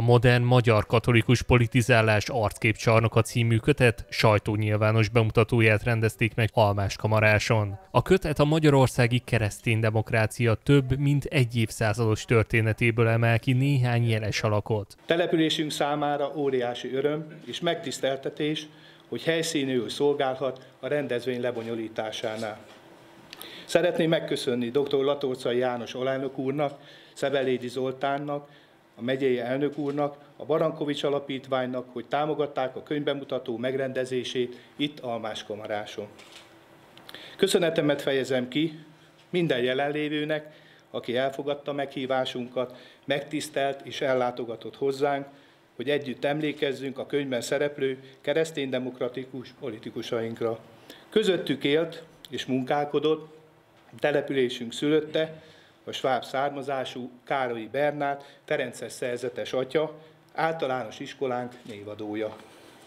A modern magyar katolikus politizálás arcképcsarnoka című kötet sajtónyilvános bemutatóját rendezték meg Almáskamaráson. A kötet a magyarországi kereszténydemokrácia több mint egy évszázados történetéből emel ki néhány jeles alakot. Településünk számára óriási öröm és megtiszteltetés, hogy helyszínül szolgálhat a rendezvény lebonyolításánál. Szeretném megköszönni dr. Latorcai János alelnök úrnak, Szebelédi Zoltánnak, a megyei elnök úrnak, a Barankovics Alapítványnak, hogy támogatták a könyvbemutató megrendezését itt Almáskamaráson. Köszönetemet fejezem ki minden jelenlévőnek, aki elfogadta meghívásunkat, megtisztelt és ellátogatott hozzánk, hogy együtt emlékezzünk a könyvben szereplő kereszténydemokratikus politikusainkra. Közöttük élt és munkálkodott településünk szülötte, a sváb származású Károlyi Bernát, ferences szerzetes atya, általános iskolánk névadója.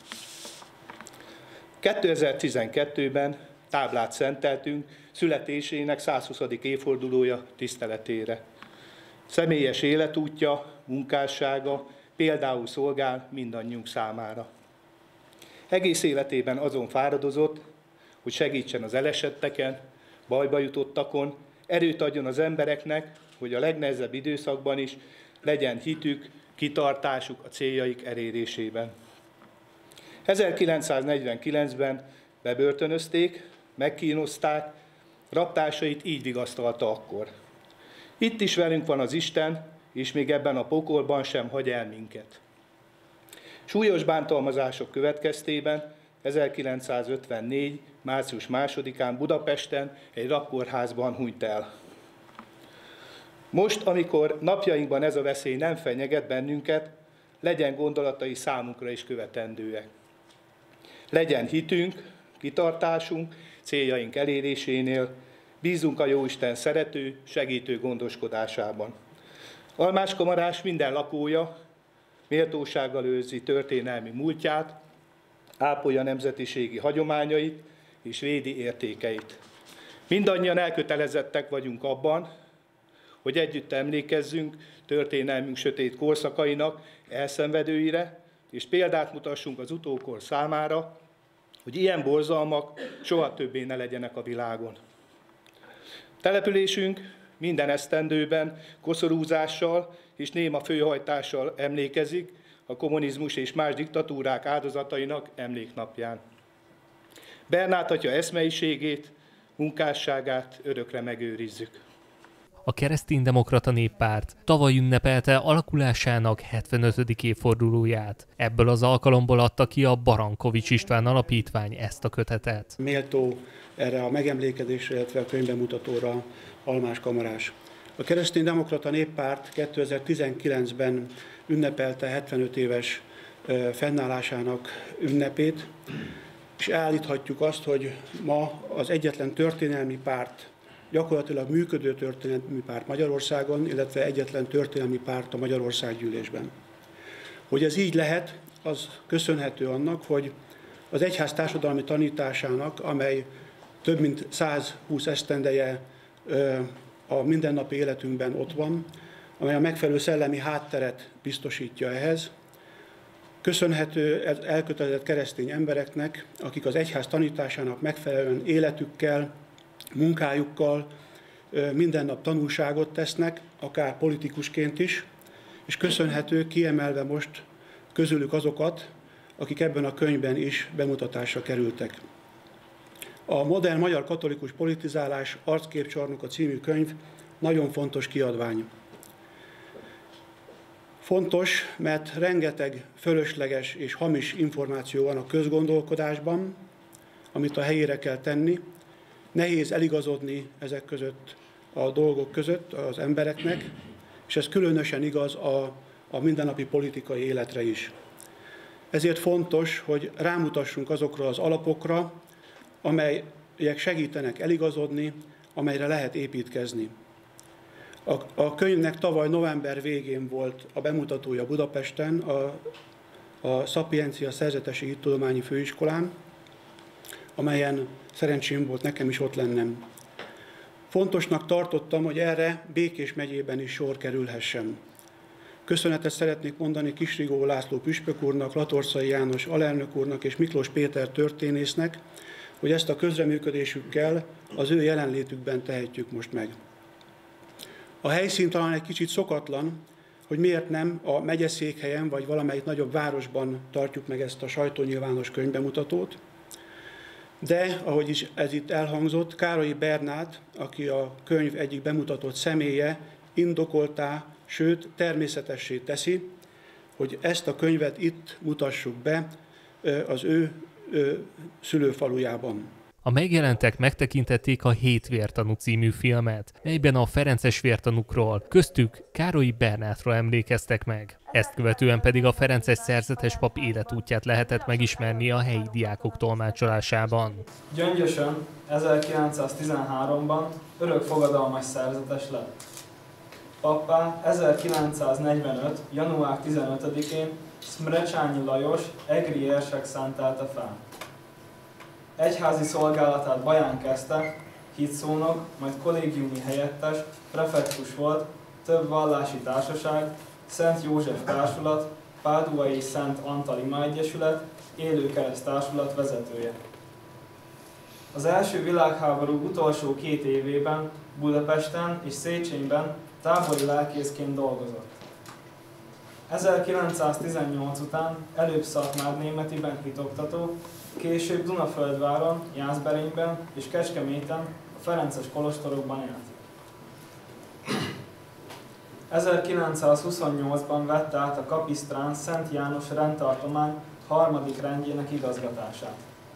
2012-ben táblát szenteltünk születésének 120. évfordulója tiszteletére. Személyes életútja, munkássága például szolgál mindannyiunk számára. Egész életében azon fáradozott, hogy segítsen az elesetteken, bajba jutottakon, erőt adjon az embereknek, hogy a legnehezebb időszakban is legyen hitük, kitartásuk a céljaik elérésében. 1949-ben bebörtönözték, megkínozták, raptásait így vigasztalta akkor. Itt is velünk van az Isten, és még ebben a pokolban sem hagy el minket. Súlyos bántalmazások következtében 1954. március 2-án Budapesten egy rakkórházban hunyt el. Most, amikor napjainkban ez a veszély nem fenyeget bennünket, legyen gondolatai számunkra is követendőek. Legyen hitünk, kitartásunk, céljaink elérésénél, bízunk a Jóisten szerető, segítő gondoskodásában. Almáskamarás minden lakója méltósággal őrzi történelmi múltját, ápolja nemzetiségi hagyományait és védi értékeit. Mindannyian elkötelezettek vagyunk abban, hogy együtt emlékezzünk történelmünk sötét korszakainak elszenvedőire, és példát mutassunk az utókor számára, hogy ilyen borzalmak soha többé ne legyenek a világon. Településünk minden esztendőben koszorúzással és néma főhajtással emlékezik a kommunizmus és más diktatúrák áldozatainak emléknapján. Bernát atya eszmeiségét, munkásságát örökre megőrizzük. A Kereszténydemokrata Néppárt tavaly ünnepelte alakulásának 75. évfordulóját. Ebből az alkalomból adta ki a Barankovics István Alapítvány ezt a kötetet. Méltó erre a megemlékezésre, illetve a könyvbemutatóra Almáskamarás. A Kereszténydemokrata Néppárt 2019-ben ünnepelte 75 éves fennállásának ünnepét, és állíthatjuk azt, hogy ma az egyetlen történelmi párt, gyakorlatilag működő történelmi párt Magyarországon, illetve egyetlen történelmi párt a Magyarországgyűlésben. Hogy ez így lehet, az köszönhető annak, hogy az egyház társadalmi tanításának, amely több mint 120 esztendeje a mindennapi életünkben ott van, amely a megfelelő szellemi hátteret biztosítja ehhez, köszönhető elkötelezett keresztény embereknek, akik az egyház tanításának megfelelően életükkel, munkájukkal minden nap tanulságot tesznek, akár politikusként is, és köszönhető kiemelve most közülük azokat, akik ebben a könyvben is bemutatásra kerültek. A Modern magyar katolikus politizálás arcképcsarnoka című könyv nagyon fontos kiadvány. Fontos, mert rengeteg fölösleges és hamis információ van a közgondolkodásban, amit a helyére kell tenni. Nehéz eligazodni ezek között a dolgok között az embereknek, és ez különösen igaz a mindennapi politikai életre is. Ezért fontos, hogy rámutassunk azokra az alapokra, amelyek segítenek eligazodni, amelyre lehet építkezni. A könyvnek tavaly november végén volt a bemutatója Budapesten, a Szapiencia Szerzetesi Hittudományi Főiskolán, amelyen szerencsém volt nekem is ott lennem. Fontosnak tartottam, hogy erre Békés megyében is sor kerülhessen. Köszönetet szeretnék mondani Kisrigó László püspök úrnak, Latorcai János alelnök úrnak és Miklós Péter történésznek, hogy ezt a közreműködésükkel az ő jelenlétükben tehetjük most meg. A helyszín talán egy kicsit szokatlan, hogy miért nem a megyeszékhelyen vagy valamelyik nagyobb városban tartjuk meg ezt a sajtónyilvános könyvbemutatót, de, ahogy is ez itt elhangzott, Károlyi Bernát, aki a könyv egyik bemutatott személye, indokoltá, sőt természetessé teszi, hogy ezt a könyvet itt mutassuk be az ő szülőfalujában. A megjelentek megtekintették a 7 vértanú című filmet, melyben a ferences vértanúkról, köztük Károlyi Bernátról emlékeztek meg. Ezt követően pedig a ferences szerzetes pap életútját lehetett megismerni a helyi diákok tolmácsolásában. Gyöngyösön 1913-ban örökfogadalmas szerzetes lett. Pappá 1945. január 15-én Szmrecsányi Lajos egri érsek szántelte fel. Egyházi szolgálatát Baján kezdte, hitszónok, majd kollégiumi helyettes, prefektus volt, több vallási társaság, Szent József Társulat, Páduai és Szent Antal Imaegyesület, Élő Kereszt Társulat vezetője. Az első világháború utolsó 2 évében Budapesten és Széchenyben tábori lelkészként dolgozott. 1918 után előbb Szatmárnémetiben hitoktató, később Dunaföldváron, Jászberényben és Kecskeméten a ferences kolostorokban élt. 1928-ban vette át a Kapisztrán Szent János rendtartomány 3. rendjének igazgatását.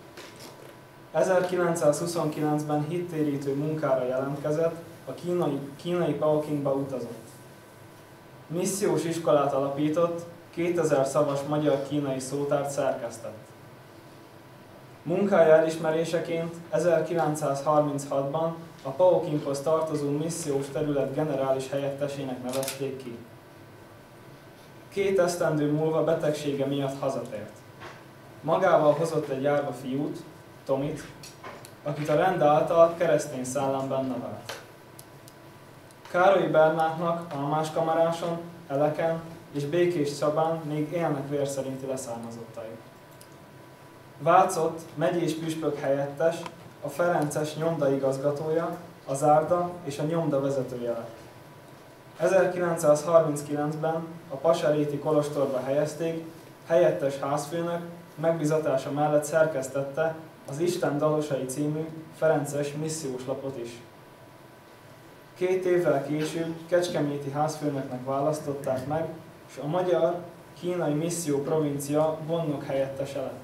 1929-ben hittérítő munkára jelentkezett, a kínai Peokingba utazott. Missziós iskolát alapított, 2000 szavas magyar-kínai szótárt szerkesztett. Munkája elismeréseként 1936-ban a Peokinghoz tartozó missziós terület generális helyettesének nevezték ki. 2 esztendő múlva betegsége miatt hazatért. Magával hozott egy árva fiút, Tomit, akit a rend által keresztény szellemben nevelt. Károlyi Bernátnak Almáskamaráson, Eleken és Békés Csabán még élnek vér szerinti leszármazottai. Vácott megyés püspök helyettes, a ferences nyomdaigazgatója, a zárda és a nyomda vezetője lett. 1939-ben a Pasaréti kolostorba helyezték, helyettes házfőnök megbízatása mellett szerkesztette az Isten dalosai című ferences missziós lapot is. 2 évvel később kecskeméti házfőnöknek választották meg, és a magyar-kínai misszió provincia gondnok helyettese lett.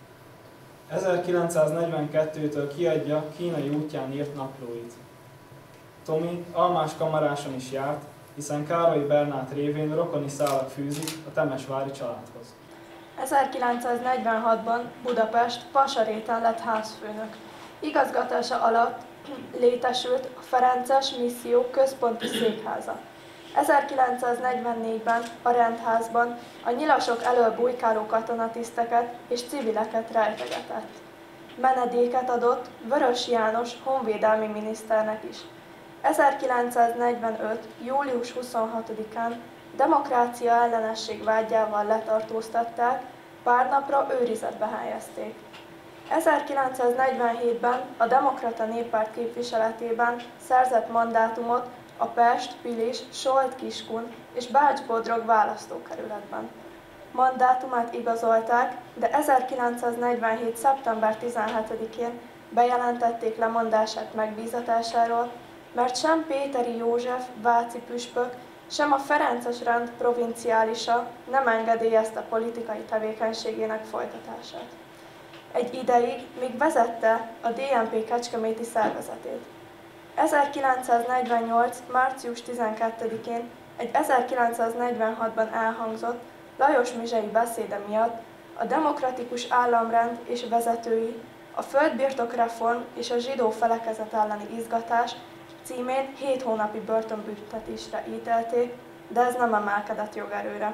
1942-től kiadja kínai útján írt naplóit. Tomi Almáskamaráson is járt, hiszen Károlyi Bernát révén rokoni szálak fűzik a temesvári családhoz. 1946-ban Budapest Pasaréten lett házfőnök. Igazgatása alatt létesült a Ferences Misszió központi székháza. 1944-ben a rendházban a nyilasok elől bujkáló katonatiszteket és civileket rejtegetett. Menedéket adott Vörös János honvédelmi miniszternek is. 1945. július 26-án demokrácia ellenesség vádjával letartóztatták, pár napra őrizetbe helyezték. 1947-ben a Demokrata Néppárt képviseletében szerzett mandátumot a Pest, Pilis, Solt-Kiskun és Bács-Bodrog választókerületben. Mandátumát igazolták, de 1947. szeptember 17-én bejelentették lemondását megbízatásáról, mert sem Péteri József váci püspök, sem a ferences rend provinciálisa nem engedélyezte politikai tevékenységének folytatását. Egy ideig még vezette a DNP kecskeméti szervezetét. 1948. március 12-én egy 1946-ban elhangzott Lajos Mizsei beszéde miatt a demokratikus államrend és vezetői a földbirtokreform és a zsidó felekezet elleni izgatás címén 7 hónapi börtönbüntetésre ítélték, de ez nem emelkedett jogerőre.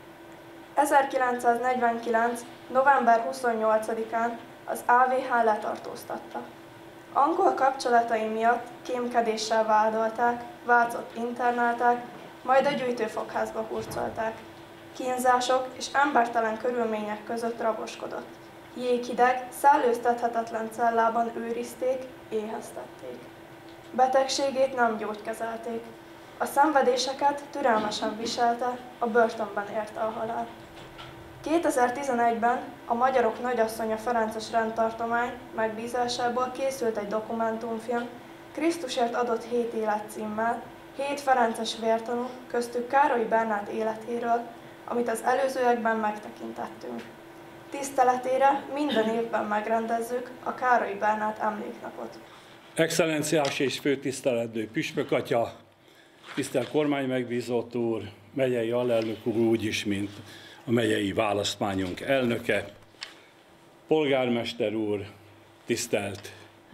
1949. november 28-án az AVH letartóztatta. Angol kapcsolatai miatt kémkedéssel vádolták, Vácot internálták, majd a gyűjtőfogházba hurcolták. Kínzások és embertelen körülmények között raboskodott. Jéghideg, szellőztethetetlen cellában őrizték, éheztették. Betegségét nem gyógykezelték. A szenvedéseket türelmesen viselte, a börtönben érte a halál. 2011-ben a Magyarok Nagyasszonya Ferences rendtartomány megbízásából készült egy dokumentumfilm, Krisztusért adott 7 élet címmel, 7 ferences vértanú, köztük Károly Bernát életéről, amit az előzőekben megtekintettünk. Tiszteletére minden évben megrendezzük a Károly Bernát emléknapot. Excellenciás és főtiszteletdő püspök atya, tisztelt kormánymegbízott úr, megyei alelnök úr, úgyis, mint a megyei választmányunk elnöke, polgármester úr, tisztelt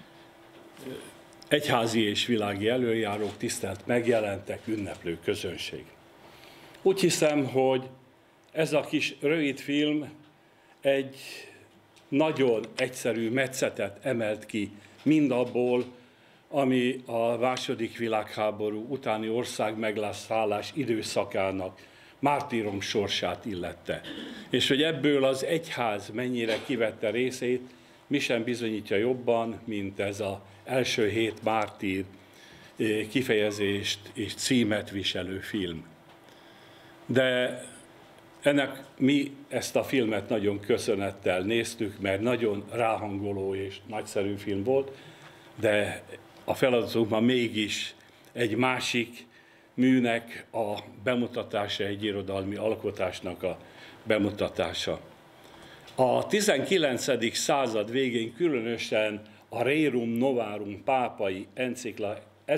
egyházi és világi előjárók, tisztelt megjelentek, ünneplő közönség. Úgy hiszem, hogy ez a kis rövid film egy nagyon egyszerű metszetet emelt ki mindabból, ami a II. Világháború utáni ország megszállás időszakának mártírom sorsát illette. És hogy ebből az egyház mennyire kivette részét, mi sem bizonyítja jobban, mint ez az első 7 mártír kifejezést és címet viselő film. De ennek mi ezt a filmet nagyon köszönettel néztük, mert nagyon ráhangoló és nagyszerű film volt, de a feladatunkban mégis egy másik műnek a bemutatása, egy irodalmi alkotásnak a bemutatása. A 19. század végén különösen a Rerum Novarum pápai encikla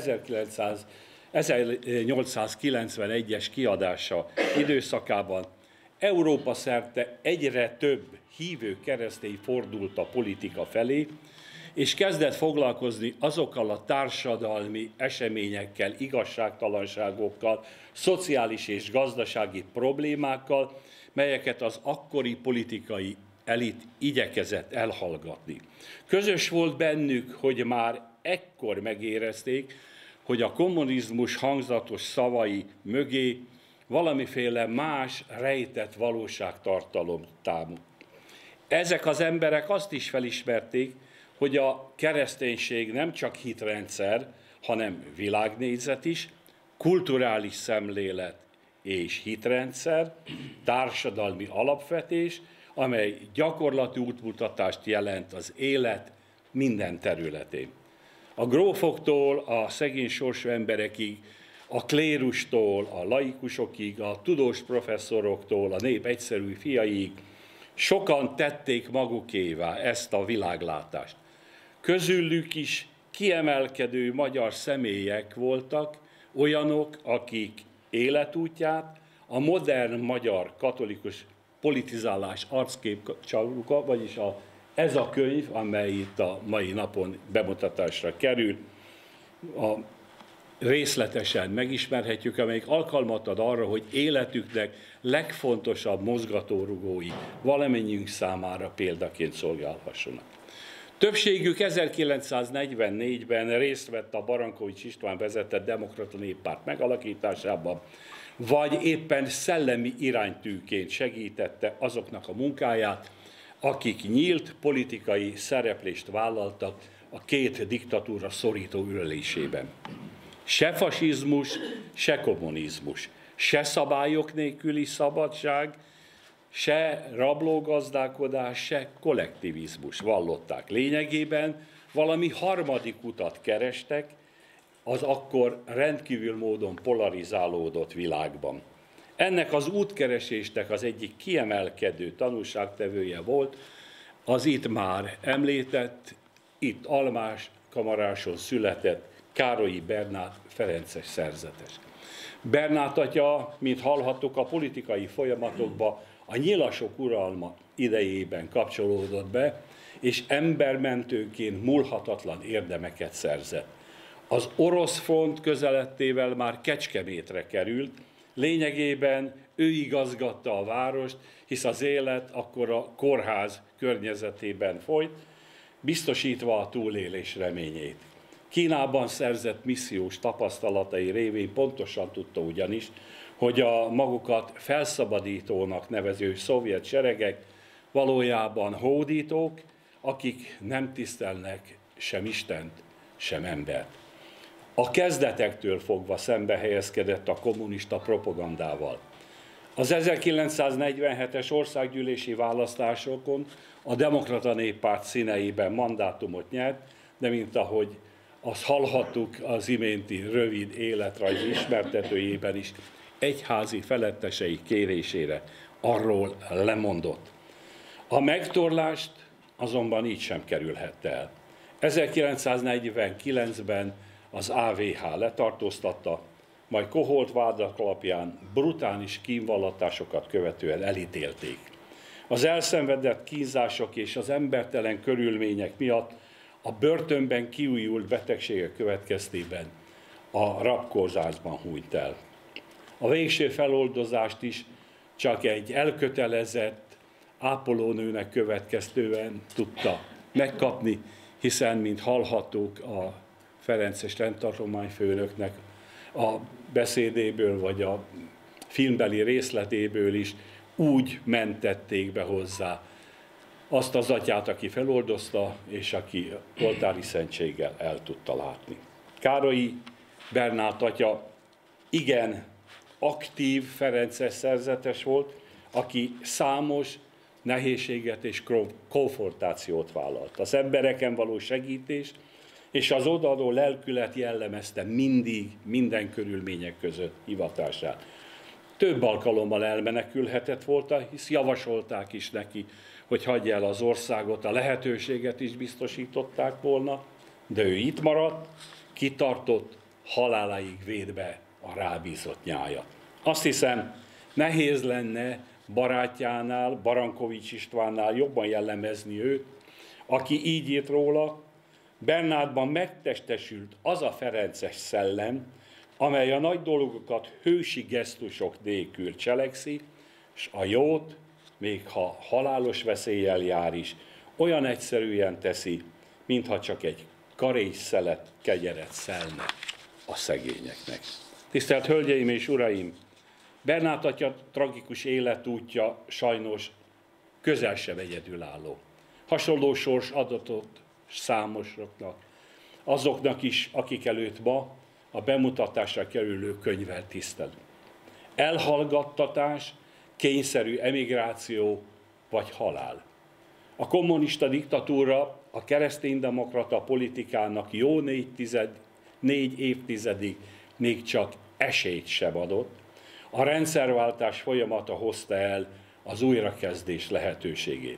1891-es kiadása időszakában Európa szerte egyre több hívő keresztény fordult a politika felé, és kezdett foglalkozni azokkal a társadalmi eseményekkel, igazságtalanságokkal, szociális és gazdasági problémákkal, melyeket az akkori politikai elit igyekezett elhallgatni. Közös volt bennük, hogy már ekkor megérezték, hogy a kommunizmus hangzatos szavai mögé valamiféle más rejtett valóságtartalom támad. Ezek az emberek azt is felismerték, hogy a kereszténység nem csak hitrendszer, hanem világnézet is, kulturális szemlélet és hitrendszer, társadalmi alapvetés, amely gyakorlati útmutatást jelent az élet minden területén. A grófoktól a szegény sorsú emberekig, a klérustól a laikusokig, a tudós professzoroktól a nép egyszerű fiaig, sokan tették magukévá ezt a világlátást. Közülük is kiemelkedő magyar személyek voltak, olyanok, akik életútját a modern magyar katolikus politizálás arcképcsaluka, vagyis ez a könyv, amely itt a mai napon bemutatásra kerül, részletesen megismerhetjük, amelyik alkalmat ad arra, hogy életüknek legfontosabb mozgatórugói valamennyiünk számára példaként szolgálhassanak. Többségük 1944-ben részt vett a Barankovics István vezetett Demokrata Néppárt megalakításában, vagy éppen szellemi iránytűként segítette azoknak a munkáját, akik nyílt politikai szereplést vállaltak a két diktatúra szorító ürelésében. Se fasizmus, se kommunizmus, se szabályok nélküli szabadság, se rablógazdálkodás, se kollektivizmus vallották. Lényegében valami harmadik utat kerestek az akkor rendkívül módon polarizálódott világban. Ennek az útkeresésnek az egyik kiemelkedő tanúságtevője volt az itt már említett, itt Almáskamaráson született Károlyi Bernát ferences szerzetes. Bernát atya, mint hallhattuk, a politikai folyamatokba a nyilasok uralma idejében kapcsolódott be, és embermentőként múlhatatlan érdemeket szerzett. Az orosz front közelettével már Kecskemétre került, lényegében ő igazgatta a várost, hisz az élet akkor a kórház környezetében folyt, biztosítva a túlélés reményét. Kínában szerzett missziós tapasztalatai révén pontosan tudta ugyanis, hogy a magukat felszabadítónak nevező szovjet seregek valójában hódítók, akik nem tisztelnek sem Istent, sem embert. A kezdetektől fogva szembe helyezkedett a kommunista propagandával. Az 1947-es országgyűlési választásokon a Demokrata Néppárt színeiben mandátumot nyert, de mint ahogy azt hallhattuk az iménti rövid életrajz ismertetőjében is, egyházi felettesei kérésére arról lemondott. A megtorlást azonban így sem kerülhette el. 1949-ben az AVH letartóztatta, majd koholt vádak alapján brutális kínvallatásokat követően elítélték. Az elszenvedett kínzások és az embertelen körülmények miatt a börtönben kiújult betegségek következtében a rabkórzásban hunyt el. A végső feloldozást is csak egy elkötelezett ápolónőnek következtően tudta megkapni, hiszen, mint hallhattuk a ferences rendtartományfőnöknek a beszédéből, vagy a filmbeli részletéből is úgy mentették be hozzá azt az atyát, aki feloldozta, és aki oltári szentséggel el tudta látni. Károlyi Bernát atya igen aktív ferences szerzetes volt, aki számos nehézséget és konfrontációt vállalt. Az embereken való segítés és az odaadó lelkület jellemezte mindig, minden körülmények között hivatását. Több alkalommal elmenekülhetett volna, hisz javasolták is neki, hogy hagyja el az országot, a lehetőséget is biztosították volna, de ő itt maradt, kitartott, haláláig védve a rábízott nyájat. Azt hiszem, nehéz lenne barátjánál, Barankovics Istvánnál jobban jellemezni őt, aki így írt róla: Bernátban megtestesült az a ferences szellem, amely a nagy dolgokat hősi gesztusok nélkül cselekszi, és a jót, még ha halálos veszéllyel jár is, olyan egyszerűen teszi, mintha csak egy karéj szelet kegyeret szelne a szegényeknek. Tisztelt Hölgyeim és Uraim! Bernát atya tragikus életútja sajnos közel sem egyedülálló. Hasonló sors adatot számosoknak, azoknak is, akik előtt ma a bemutatásra kerülő könyvvel tisztelünk. Elhallgattatás, kényszerű emigráció vagy halál. A kommunista diktatúra a kereszténydemokrata politikának jó 4 évtizedig még csak esélyt sem adott. A rendszerváltás folyamata hozta el az újrakezdés lehetőségét.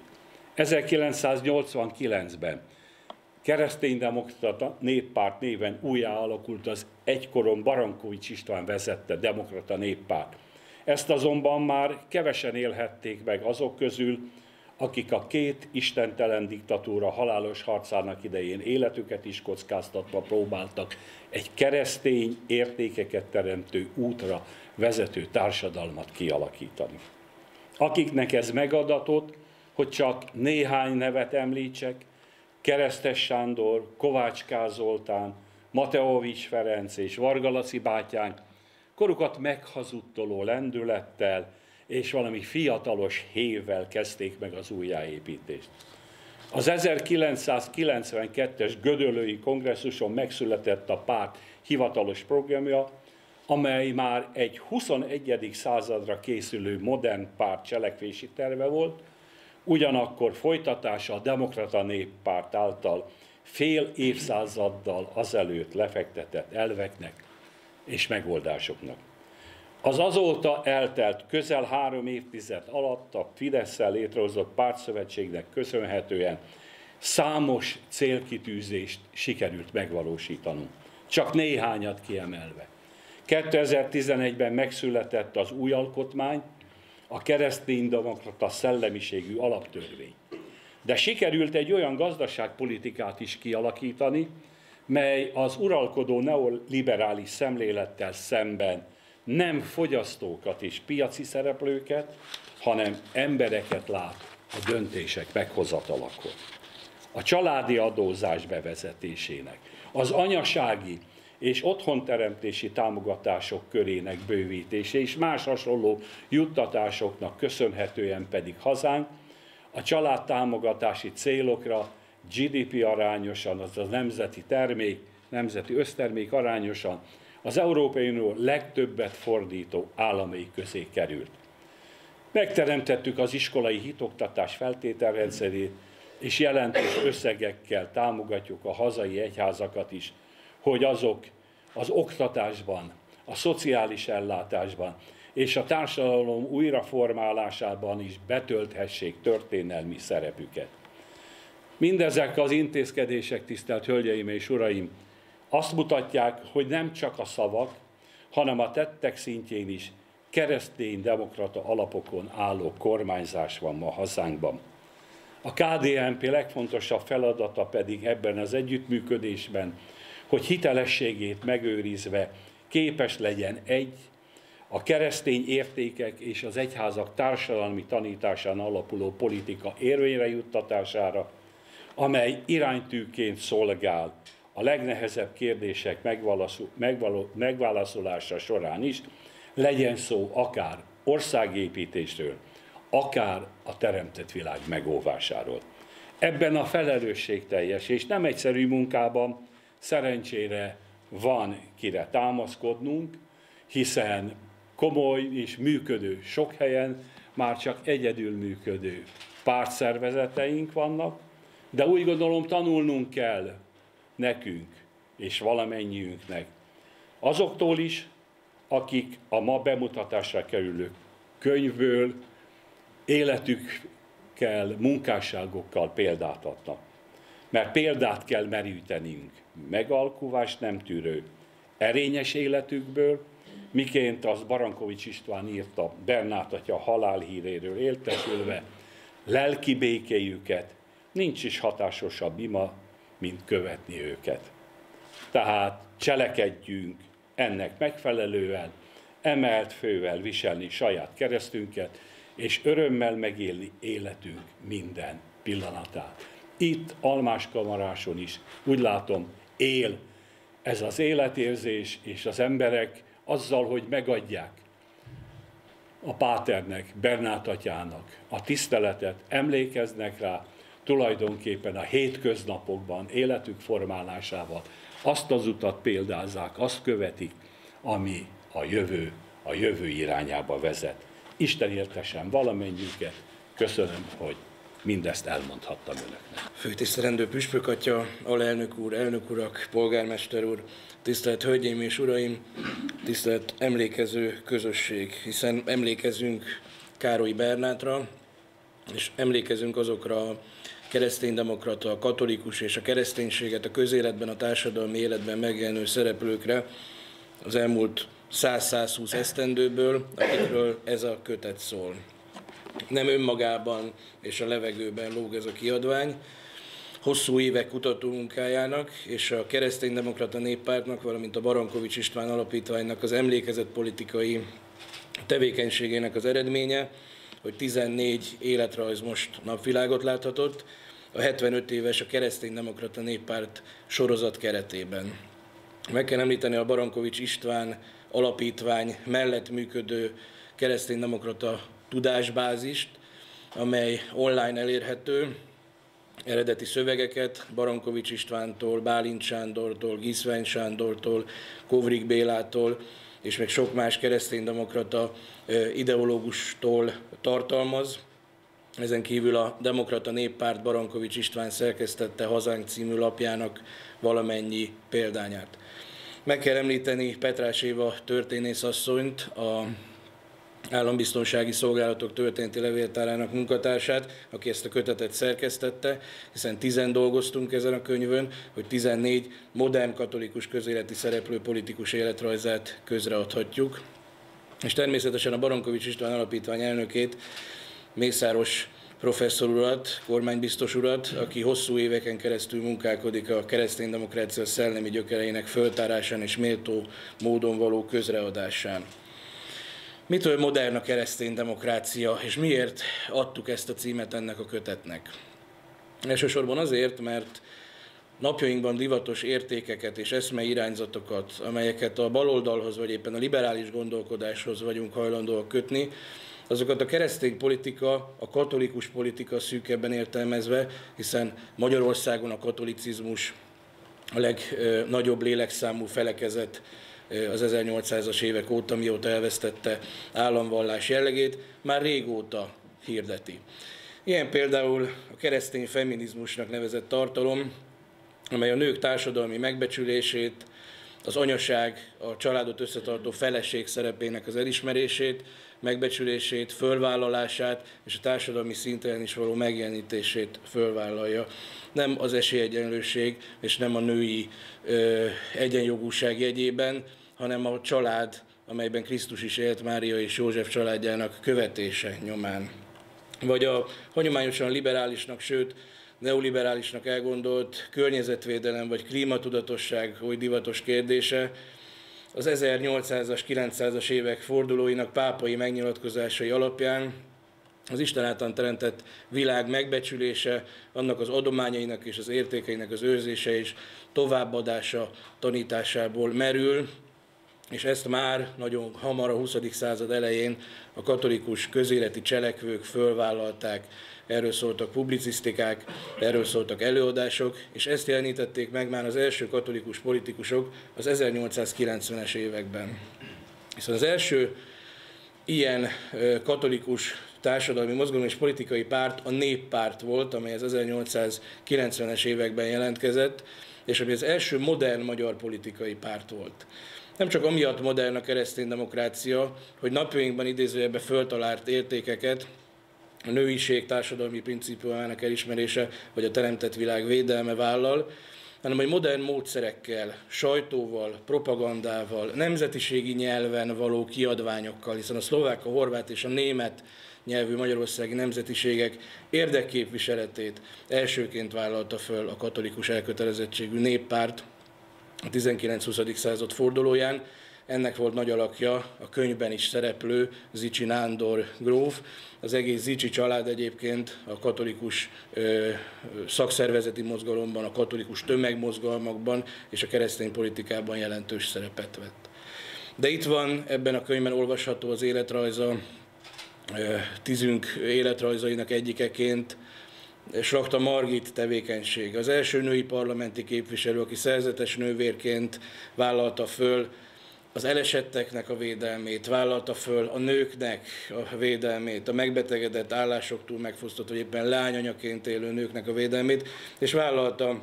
1989-ben Kereszténydemokrata Néppárt néven újjá alakult az egykoron Barankovics István vezette Demokrata Néppárt. Ezt azonban már kevesen élhették meg azok közül, akik a két istentelen diktatúra halálos harcának idején életüket is kockáztatva próbáltak egy keresztény értékeket teremtő útra vezető társadalmat kialakítani. Akiknek ez megadatott, hogy csak néhány nevet említsek: Keresztes Sándor, Kovács K. Zoltán, Mateovics Ferenc és Varga Laci bátyánk korukat meghazudtoló lendülettel és valami fiatalos hévvel kezdték meg az újjáépítést. Az 1992-es gödöllői kongresszuson megszületett a párt hivatalos programja, amely már egy 21. századra készülő modern párt cselekvési terve volt, ugyanakkor folytatása a Demokrata Néppárt által fél évszázaddal azelőtt lefektetett elveknek és megoldásoknak. Az azóta eltelt közel 3 évtized alatt a Fidesszel létrehozott pártszövetségnek köszönhetően számos célkitűzést sikerült megvalósítanunk, csak néhányat kiemelve. 2011-ben megszületett az új alkotmány, a kereszténydemokrata szellemiségű alaptörvény. De sikerült egy olyan gazdaságpolitikát is kialakítani, mely az uralkodó neoliberális szemlélettel szemben nem fogyasztókat és piaci szereplőket, hanem embereket lát a döntések meghozatalakor. A családi adózás bevezetésének, az anyasági és otthonteremtési támogatások körének bővítése és más hasonló juttatásoknak köszönhetően pedig hazánk a családtámogatási célokra GDP arányosan, azaz nemzeti össztermék arányosan az Európai Unió legtöbbet fordító államai közé került. Megteremtettük az iskolai hitoktatás feltételrendszerét, és jelentős összegekkel támogatjuk a hazai egyházakat is, hogy azok az oktatásban, a szociális ellátásban és a társadalom újraformálásában is betölthessék történelmi szerepüket. Mindezek az intézkedések, tisztelt Hölgyeim és Uraim, azt mutatják, hogy nem csak a szavak, hanem a tettek szintjén is keresztény-demokrata alapokon álló kormányzás van ma hazánkban. A KDNP legfontosabb feladata pedig ebben az együttműködésben, hogy hitelességét megőrizve képes legyen a keresztény értékek és az egyházak társadalmi tanításán alapuló politika érvényre juttatására, amely iránytűként szolgál a legnehezebb kérdések megválaszolása során is, legyen szó akár országépítésről, akár a teremtett világ megóvásáról. Ebben a felelősségteljes és nem egyszerű munkában szerencsére van kire támaszkodnunk, hiszen komoly és működő, sok helyen már csak egyedül működő pártszervezeteink vannak, de úgy gondolom tanulnunk kell nekünk és valamennyiünknek azoktól is, akik a ma bemutatásra kerülő könyvből életükkel, munkásságokkal példát adnak. Mert példát kell merítenünk megalkuvást nem tűrő erényes életükből, miként az Barankovics István írta Bernát atya halálhíréről éltesülve, lelki békéjüket, nincs is hatásosabb ima, mint követni őket. Tehát cselekedjünk ennek megfelelően, emelt fővel viselni saját keresztünket, és örömmel megélni életünk minden pillanatát. Itt Almáskamaráson is, úgy látom, él ez az életérzés, és az emberek azzal, hogy megadják a páternek, Bernát atyának a tiszteletet, emlékeznek rá, tulajdonképpen a hétköznapokban, életük formálásával azt az utat példázzák, azt követik, ami a jövő irányába vezet. Isten éltessen valamennyiüket, köszönöm, hogy mindezt elmondhattam önöknek. Főtisztelendő püspök atya, alelnök úr, elnök urak, polgármester úr, tisztelt hölgyeim és uraim, tisztelt emlékező közösség, hiszen emlékezünk Károly Bernátra, és emlékezünk azokra a kereszténydemokrata, a katolikus és a kereszténységet a közéletben, a társadalmi életben megjelenő szereplőkre az elmúlt 100-120 esztendőből, akikről ez a kötet szól. Nem önmagában és a levegőben lóg ez a kiadvány. Hosszú évek kutatómunkájának és a Kereszténydemokrata Néppártnak, valamint a Barankovics István Alapítványnak az emlékezetpolitikai tevékenységének az eredménye, hogy 14 életrajz most napvilágot láthatott, a 75 éves a Kereszténydemokrata Néppárt sorozat keretében. Meg kell említeni a Barankovics István Alapítvány mellett működő kereszténydemokrata tudásbázist, amely online elérhető, eredeti szövegeket Barankovics Istvántól, Bálint Sándortól, Giszvány Sándortól, Kovrik Bélától és még sok más kereszténydemokrata ideológustól tartalmaz. Ezen kívül a Demokrata Néppárt Barankovics István szerkesztette Hazánk című lapjának valamennyi példányát. Meg kell említeni Petrás Éva történészasszonyt, a Állambiztonsági Szolgálatok történeti levéltárának munkatársát, aki ezt a kötetet szerkesztette, hiszen 10 dolgoztunk ezen a könyvön, hogy 14 modern katolikus közéleti szereplő politikus életrajzát közreadhatjuk. És természetesen a Barankovics István Alapítvány elnökét, Mészáros professzor urat, kormánybiztos urat, aki hosszú éveken keresztül munkálkodik a kereszténydemokrácia szellemi gyökereinek föltárásán és méltó módon való közreadásán. Mitől modern a kereszténydemokrácia, és miért adtuk ezt a címet ennek a kötetnek? Elsősorban azért, mert napjainkban divatos értékeket és eszmeirányzatokat, amelyeket a baloldalhoz vagy éppen a liberális gondolkodáshoz vagyunk hajlandóak kötni, azokat a keresztény politika, a katolikus politika szűkebben értelmezve, hiszen Magyarországon a katolicizmus a legnagyobb lélekszámú felekezet az 1800-as évek óta, mióta elvesztette államvallás jellegét, már régóta hirdeti. Ilyen például a keresztény feminizmusnak nevezett tartalom, amely a nők társadalmi megbecsülését, az anyaság, a családot összetartó feleség szerepének az elismerését, megbecsülését, fölvállalását és a társadalmi szinten is való megjelenítését fölvállalja. Nem az esélyegyenlőség és nem a női egyenjogúság jegyében, hanem a család, amelyben Krisztus is élt, Mária és József családjának követése nyomán. Vagy a hagyományosan liberálisnak, sőt neoliberálisnak elgondolt környezetvédelem vagy klímatudatosság oly divatos kérdése, az 1800-as, 900-as évek fordulóinak pápai megnyilatkozásai alapján az Isten által teremtett világ megbecsülése, annak az adományainak és az értékeinek az őrzése és továbbadása tanításából merül, és ezt már nagyon hamar a 20. század elején a katolikus közéleti cselekvők fölvállalták. Erről szóltak publicisztikák, erről szóltak előadások, és ezt jelenítették meg már az első katolikus politikusok az 1890-es években. Hiszen az első ilyen katolikus társadalmi mozgalom és politikai párt a Néppárt volt, amely az 1890-es években jelentkezett, és ami az első modern magyar politikai párt volt. Nem csak amiatt modern a kereszténydemokrácia, hogy napjainkban idézőjelben föltalált értékeket, a nőiség társadalmi principiumának elismerése, vagy a teremtett világ védelme vállal, hanem hogy modern módszerekkel, sajtóval, propagandával, nemzetiségi nyelven való kiadványokkal, hiszen a szlovák, a horvát és a német nyelvű magyarországi nemzetiségek érdekképviseletét elsőként vállalta föl a katolikus elkötelezettségű Néppárt a 19-20. század fordulóján. Ennek volt nagy alakja a könyvben is szereplő Zichy Nándor gróf. Az egész Zichy család egyébként a katolikus szakszervezeti mozgalomban, a katolikus tömegmozgalmakban és a keresztény politikában jelentős szerepet vett. De itt van, ebben a könyvben olvasható az életrajza, tízünk életrajzainak egyikeként Slachta Margit tevékenység. Az első női parlamenti képviselő, aki szerzetes nővérként vállalta föl az elesetteknek a védelmét, vállalta föl a nőknek a védelmét, a megbetegedett, állásoktól megfosztott, vagy éppen leányanyaként élő nőknek a védelmét, és vállalta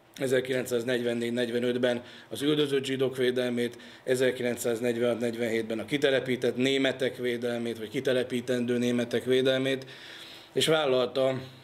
1944-45-ben az üldözött zsidók védelmét, 1946-47-ben a kitelepített németek védelmét, vagy kitelepítendő németek védelmét, és vállalta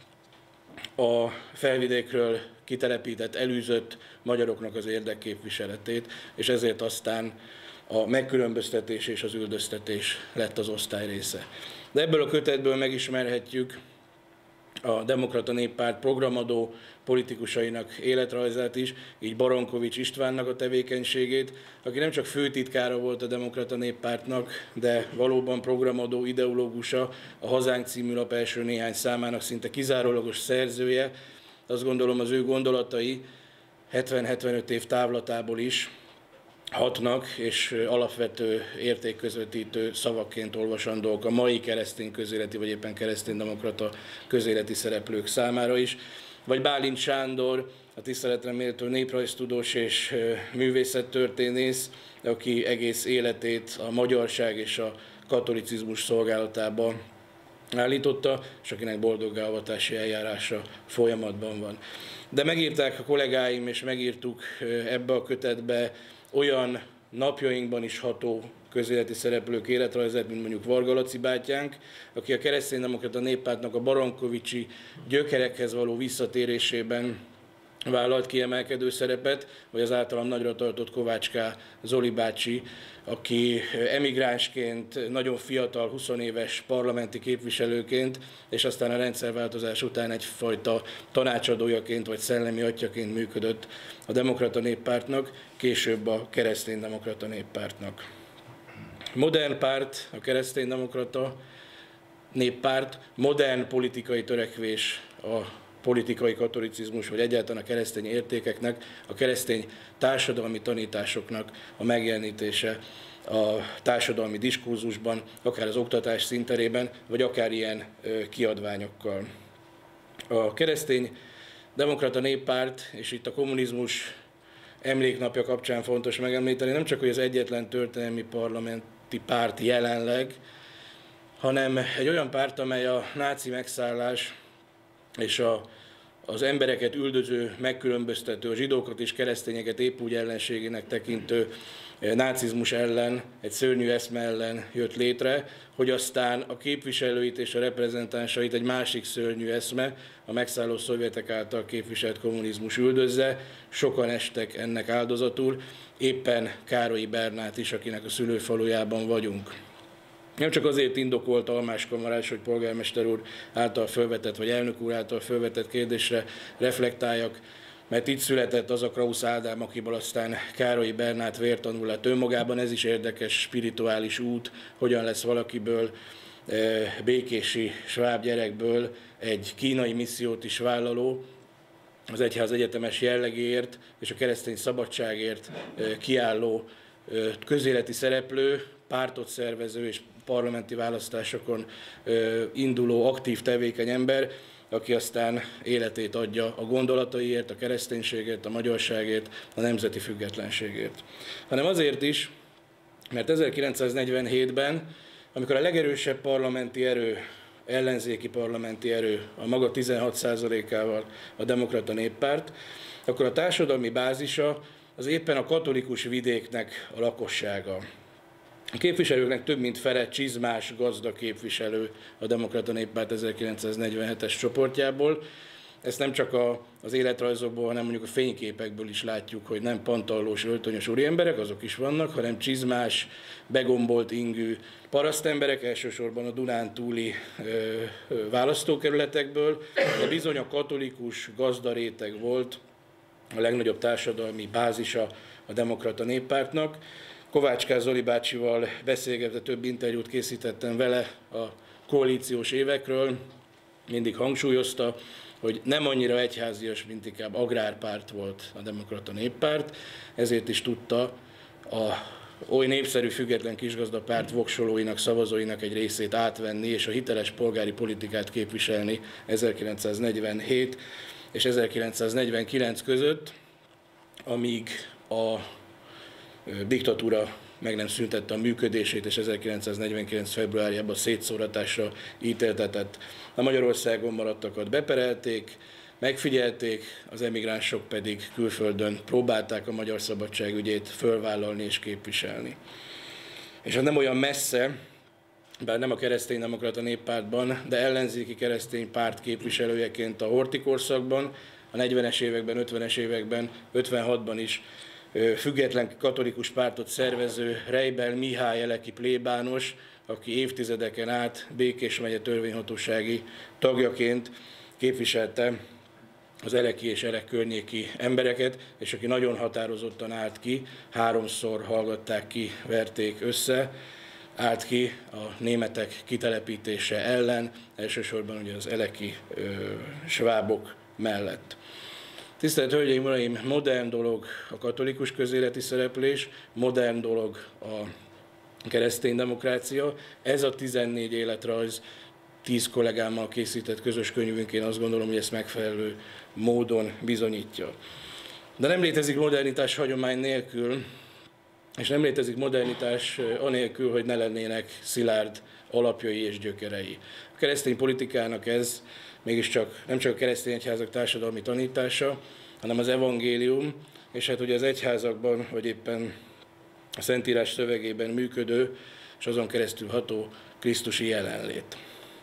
a felvidékről kitelepített, elűzött magyaroknak az érdekképviseletét, és ezért aztán a megkülönböztetés és az üldöztetés lett az osztály része. De ebből a kötetből megismerhetjük a Demokrata Néppárt programadó politikusainak életrajzát is, így Barankovics Istvánnak a tevékenységét, aki nem csak főtitkára volt a Demokrata Néppártnak, de valóban programadó ideológusa, a Hazánk című lap első néhány számának szinte kizárólagos szerzője. Azt gondolom, az ő gondolatai 70-75 év távlatából is hatnak, és alapvető értékközvetítő szavakként olvasandók a mai keresztény közéleti, vagy éppen kereszténydemokrata közéleti szereplők számára is. Vagy Bálint Sándor, a tiszteletre méltó néprajztudós és művészettörténész, aki egész életét a magyarság és a katolicizmus szolgálatába állította, és akinek boldoggá-avatási eljárása folyamatban van. De megírták a kollégáim, és megírtuk ebbe a kötetbe olyan napjainkban is ható közéleti szereplők életrajzát, mint mondjuk Varga Laci bátyánk, aki a kereszténydemokrata Néppártnak a barankovicsi gyökerekhez való visszatérésében vállalt kiemelkedő szerepet, vagy az általam nagyra tartott Kovácská Zoli bácsi, aki emigránsként, nagyon fiatal, 20 éves parlamenti képviselőként, és aztán a rendszerváltozás után egyfajta tanácsadójaként vagy szellemi atyaként működött a Demokrata Néppártnak, később a Kereszténydemokrata Néppártnak. Modern párt, a Kereszténydemokrata Néppárt, modern politikai törekvés a politikai katolicizmus, vagy egyáltalán a keresztény értékeknek, a keresztény társadalmi tanításoknak a megjelenítése a társadalmi diskurzusban, akár az oktatás színterében, vagy akár ilyen kiadványokkal. A Keresztény Demokrata Néppárt, és itt a kommunizmus emléknapja kapcsán fontos megemlíteni, nem csak, hogy az egyetlen történelmi parlamenti párt jelenleg, hanem egy olyan párt, amely a náci megszállás és az embereket üldöző, megkülönböztető, a zsidókat és keresztényeket épp úgy ellenségének tekintő nácizmus ellen, egy szörnyű eszme ellen jött létre, hogy aztán a képviselőit és a reprezentánsait egy másik szörnyű eszme, a megszálló szovjetek által képviselt kommunizmus üldözze. Sokan estek ennek áldozatul, éppen Károlyi Bernát is, akinek a szülőfalujában vagyunk. Nem csak azért indokolt Almás Kamarás, hogy polgármester úr által felvetett, vagy elnök úr által felvetett kérdésre reflektáljak, mert így született az a Krausz Ádám, akiből aztán Károlyi Bernát vértanul lett. Önmagában ez is érdekes, spirituális út, hogyan lesz valakiből, békési sváb gyerekből egy kínai missziót is vállaló, az egyház egyetemes jellegéért és a keresztény szabadságért kiálló közéleti szereplő, pártot szervező és parlamenti választásokon induló, aktív, tevékeny ember, aki aztán életét adja a gondolataiért, a kereszténységért, a magyarságért, a nemzeti függetlenségért. Hanem azért is, mert 1947-ben, amikor a legerősebb parlamenti erő, ellenzéki parlamenti erő, a maga 16%-ával a Demokrata Néppárt, akkor a társadalmi bázisa az éppen a katolikus vidéknek a lakossága. A képviselőknek több mint fele csizmás, gazdag képviselő a Demokrata Néppárt 1947-es csoportjából. Ezt nem csak az életrajzokból, hanem mondjuk a fényképekből is látjuk, hogy nem pantallós, öltönyös úriemberek, azok is vannak, hanem csizmás, begombolt ingű parasztemberek, elsősorban a Dunántúli választókerületekből, de bizony a katolikus gazdaréteg volt a legnagyobb társadalmi bázisa a Demokrata Néppártnak. Kovácskás Zoli bácsival beszélgetve, több interjút készítettem vele a koalíciós évekről, mindig hangsúlyozta, hogy nem annyira egyházias, mint inkább agrárpárt volt a Demokrata Néppárt, ezért is tudta a oly népszerű független kisgazdapárt voksolóinak, szavazóinak egy részét átvenni, és a hiteles polgári politikát képviselni 1947 és 1949 között, amíg a diktatúra meg nem szüntette a működését, és 1949. februárjában szétszóratásra ítéltetett. A Magyarországon maradtakat beperelték, megfigyelték, az emigránsok pedig külföldön próbálták a magyar szabadság ügyét fölvállalni és képviselni. És az nem olyan messze, bár nem a Keresztény Demokrata Néppártban, de ellenzéki keresztény párt képviselőjeként a Horthy korszakban, a 40-es években, 50-es években, 56-ban is független katolikus pártot szervező Reibel Mihály eleki plébános, aki évtizedeken át Békés megye törvényhatósági tagjaként képviselte az eleki és elek környéki embereket, és aki nagyon határozottan állt ki, 3-szor hallgatták ki, verték össze, állt ki a németek kitelepítése ellen, elsősorban ugye az eleki svábok mellett. Tisztelt Hölgyeim, Uraim, modern dolog a katolikus közéleti szereplés, modern dolog a keresztény demokrácia. Ez a 14 életrajz 10 kollégámmal készített közös könyvünk, én azt gondolom, hogy ezt megfelelő módon bizonyítja. De nem létezik modernitás hagyomány nélkül, és nem létezik modernitás anélkül, hogy ne lennének szilárd alapjai és gyökerei. A keresztény politikának ez mégiscsak nem csak a keresztény egyházak társadalmi tanítása, hanem az evangélium, és hát ugye az egyházakban, vagy éppen a Szentírás szövegében működő, és azon keresztül ható krisztusi jelenlét.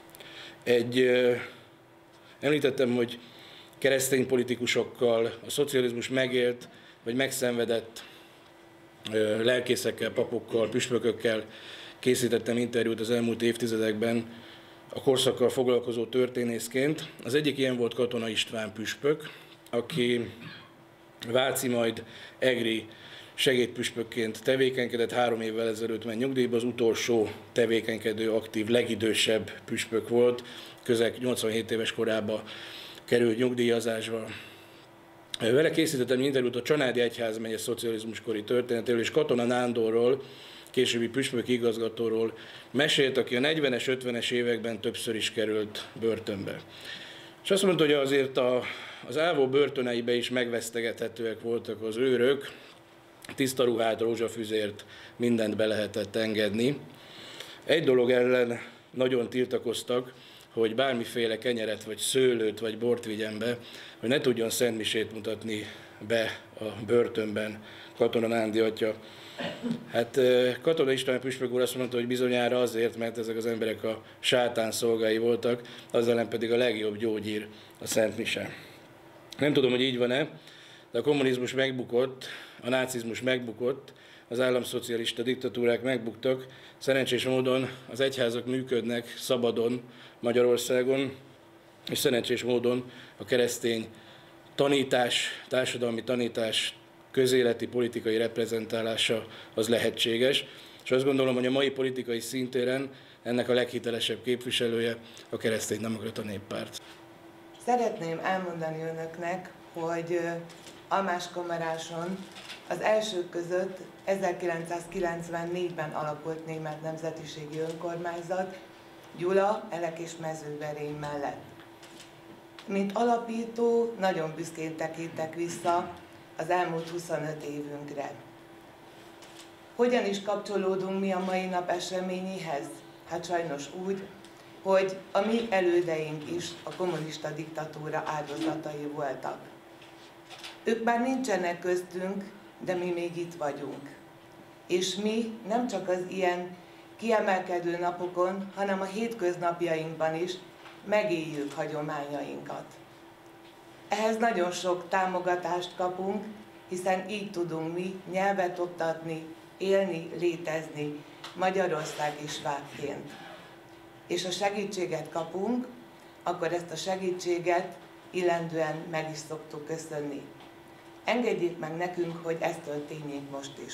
Említettem, hogy keresztény politikusokkal, a szocializmus megélt, vagy megszenvedett lelkészekkel, papokkal, püspökökkel készítettem interjút az elmúlt évtizedekben a korszakkal foglalkozó történészként. Az egyik ilyen volt Katona István püspök, aki váci, majd egri segédpüspökként tevékenykedett, 3 évvel ezelőtt ment nyugdíjba, az utolsó tevékenykedő, aktív, legidősebb püspök volt, közel 87 éves korában került nyugdíjazásba. Vele készítettem egy interjút a Csanádi Egyházmegye szocializmuskori történetéről, és Katona Nándorról, későbbi püspöki igazgatóról mesélt, aki a 40-es, 50-es években többször is került börtönbe. És azt mondta, hogy azért az Ávó börtöneibe is megvesztegethetőek voltak az őrök, tiszta ruhát, rózsafüzért, mindent be lehetett engedni. Egy dolog ellen nagyon tiltakoztak, hogy bármiféle kenyeret, vagy szőlőt, vagy bort vigyen be, hogy ne tudjon szentmisét mutatni be a börtönben Katona Nándi atya. Hát Katona István püspök úr azt mondta, hogy bizonyára azért, mert ezek az emberek a sátán szolgái voltak, az ellen pedig a legjobb gyógyír a szentmise. Nem tudom, hogy így van-e, de a kommunizmus megbukott, a nácizmus megbukott, az államszocialista diktatúrák megbuktak, szerencsés módon az egyházak működnek szabadon Magyarországon, és szerencsés módon a keresztény tanítás, társadalmi tanítás, közéleti politikai reprezentálása az lehetséges, és azt gondolom, hogy a mai politikai szintéren ennek a leghitelesebb képviselője a Kereszténydemokrata Néppárt. Szeretném elmondani önöknek, hogy Almáskamaráson az elsők között 1994-ben alakult német nemzetiségi önkormányzat, Gyula, Elek és Mezőverény mellett. Mint alapító, nagyon büszkén tekintek vissza az elmúlt 25 évünkre. Hogyan is kapcsolódunk mi a mai nap eseményéhez? Hát sajnos úgy, hogy a mi elődeink is a kommunista diktatúra áldozatai voltak. Ők már nincsenek köztünk, de mi még itt vagyunk. És mi nem csak az ilyen kiemelkedő napokon, hanem a hétköznapjainkban is megéljük hagyományainkat. Ehhez nagyon sok támogatást kapunk, hiszen így tudunk mi nyelvet oktatni, élni, létezni Magyarország és svábként. És ha segítséget kapunk, akkor ezt a segítséget illendően meg is szoktuk köszönni. Engedjék meg nekünk, hogy ez történjék most is.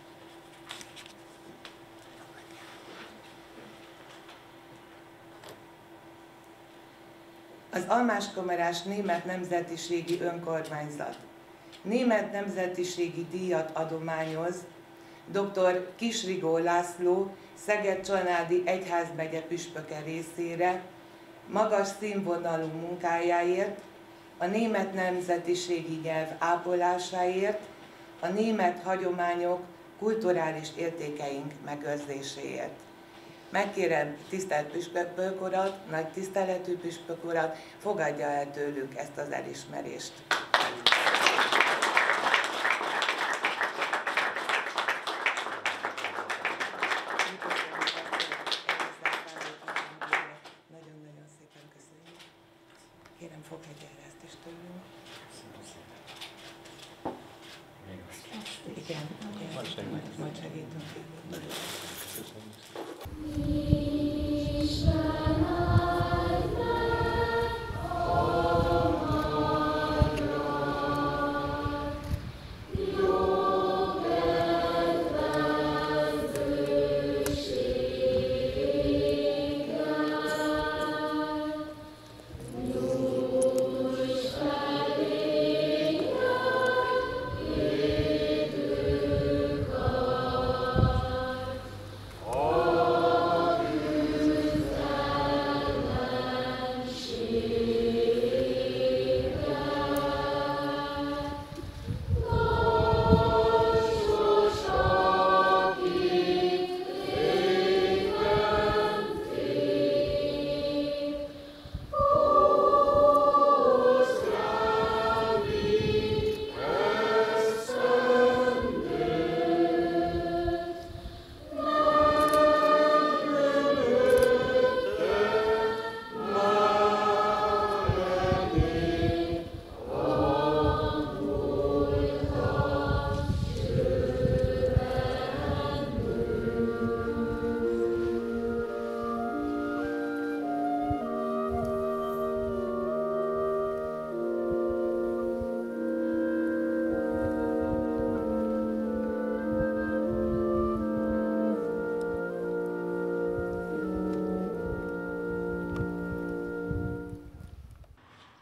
Az Almáskamarás Német Nemzetiségi Önkormányzat német nemzetiségi díjat adományoz dr. Kisrigó László, Szeged-Csanádi Egyházmegye püspöke részére magas színvonalú munkájáért, a német nemzetiségi nyelv ápolásáért, a német hagyományok, kulturális értékeink megőrzéséért. Megkérem tisztelt püspök urat, nagy tiszteletű püspök urat, fogadja el tőlük ezt az elismerést. Nagyon-nagyon szépen köszönjük. Kérem, fogadja el ezt is tőlünk. Igen, majd segítünk.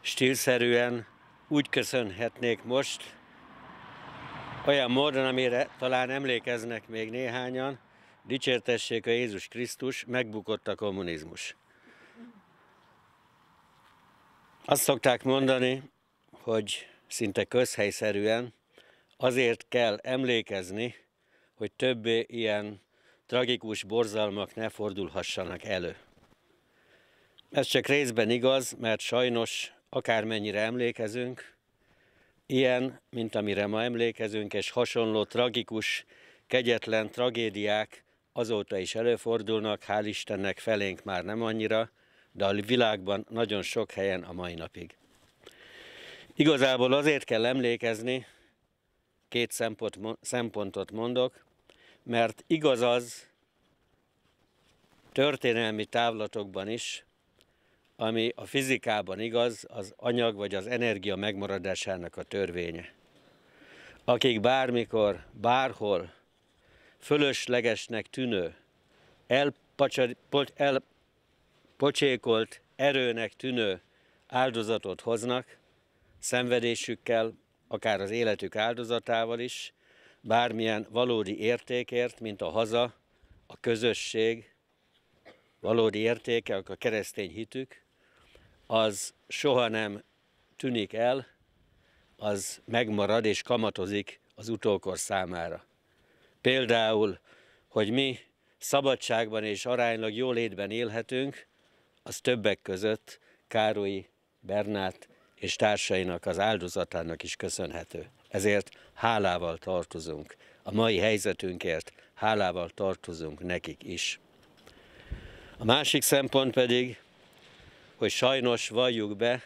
stílszerűen úgy köszönhetnék most, olyan módon, amire talán emlékeznek még néhányan, dicsértessék a Jézus Krisztus, megbukott a kommunizmus. Azt szokták mondani, hogy szinte közhelyszerűen azért kell emlékezni, hogy többé ilyen tragikus borzalmak ne fordulhassanak elő. Ez csak részben igaz, mert sajnos akármennyire emlékezünk, ilyen, mint amire ma emlékezünk, és hasonló tragikus, kegyetlen tragédiák azóta is előfordulnak, hál' Istennek felénk már nem annyira, de a világban nagyon sok helyen a mai napig. Igazából azért kell emlékezni, két szempontot mondok, mert igaz az történelmi távlatokban is, ami a fizikában igaz, az anyag vagy az energia megmaradásának a törvénye. Akik bármikor, bárhol fölöslegesnek tűnő, elpocsékolt erőnek tűnő áldozatot hoznak, szenvedésükkel, akár az életük áldozatával is, bármilyen valódi értékért, mint a haza, a közösség, valódi értékek, a keresztény hitük, az soha nem tűnik el, az megmarad és kamatozik az utókor számára. Például, hogy mi szabadságban és aránylag jólétben élhetünk, az többek között Károlyi Bernát és társainak az áldozatának is köszönhető. Ezért hálával tartozunk. A mai helyzetünkért hálával tartozunk nekik is. A másik szempont pedig, hogy sajnos valljuk be,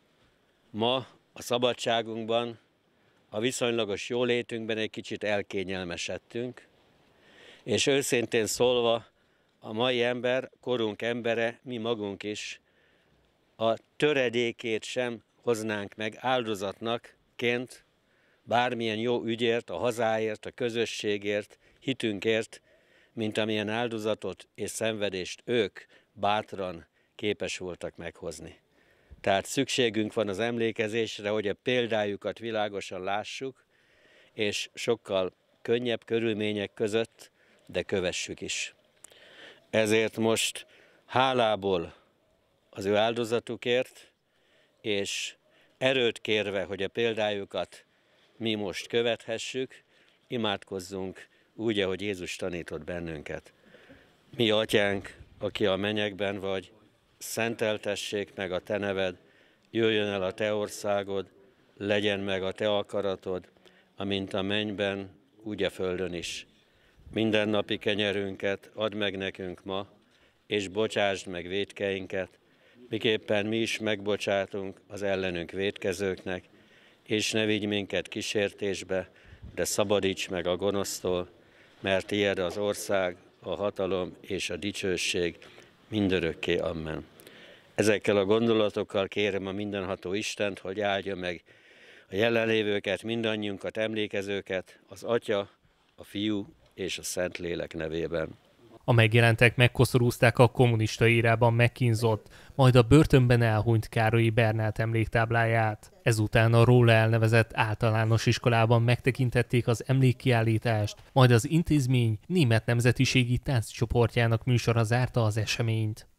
ma a szabadságunkban, a viszonylagos jólétünkben egy kicsit elkényelmesedtünk, és őszintén szólva a mai ember, korunk embere, mi magunk is a töredékét sem hoznánk meg áldozatnakként bármilyen jó ügyért, a hazáért, a közösségért, hitünkért, mint amilyen áldozatot és szenvedést ők bátran képes voltak meghozni. Tehát szükségünk van az emlékezésre, hogy a példájukat világosan lássuk, és sokkal könnyebb körülmények között, de kövessük is. Ezért most hálából az ő áldozatukért, és erőt kérve, hogy a példájukat mi most követhessük, imádkozzunk úgy, ahogy Jézus tanított bennünket. Mi atyánk, aki a mennyekben vagy, szenteltessék meg a te neved, jöjjön el a te országod, legyen meg a te akaratod, amint a mennyben, úgy a földön is. Mindennapi kenyerünket add meg nekünk ma, és bocsásd meg vétkeinket, miképpen mi is megbocsátunk az ellenünk vétkezőknek, és ne vigy minket kísértésbe, de szabadíts meg a gonosztól, mert tiéd az ország, a hatalom és a dicsőség mindörökké. Amen. Ezekkel a gondolatokkal kérem a mindenható Istent, hogy áldja meg a jelenlévőket, mindannyiunkat, emlékezőket, az Atya, a Fiú és a Szentlélek nevében. A megjelentek megkoszorúzták a kommunista érában megkínzott, majd a börtönben elhunyt Károlyi Bernát emléktábláját. Ezután a róla elnevezett általános iskolában megtekintették az emlékkiállítást, majd az intézmény német nemzetiségi tánccsoportjának műsora zárta az eseményt.